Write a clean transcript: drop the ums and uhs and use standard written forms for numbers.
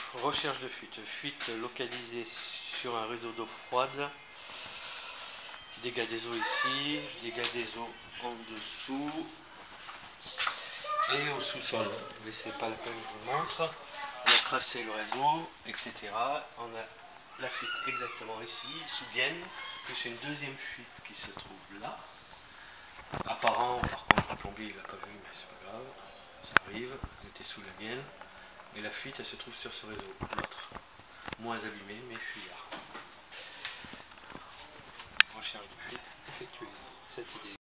Recherche de fuite. Fuite localisée sur un réseau d'eau froide. Dégâts des eaux ici, dégâts des eaux en dessous et au sous-sol. Mais c'est pas la peine que je vous montre. On a tracé le réseau, etc. On a la fuite exactement ici, sous Bienne, plus une deuxième fuite qui se trouve là. Apparent, par contre, le plombier il l'a pas vu, mais c'est pas grave, ça arrive, elle était sous la Bienne. Et la fuite, elle se trouve sur ce réseau, l'autre, moins abîmé, mais fuyard. Recherche de fuite effectuée. Cette idée.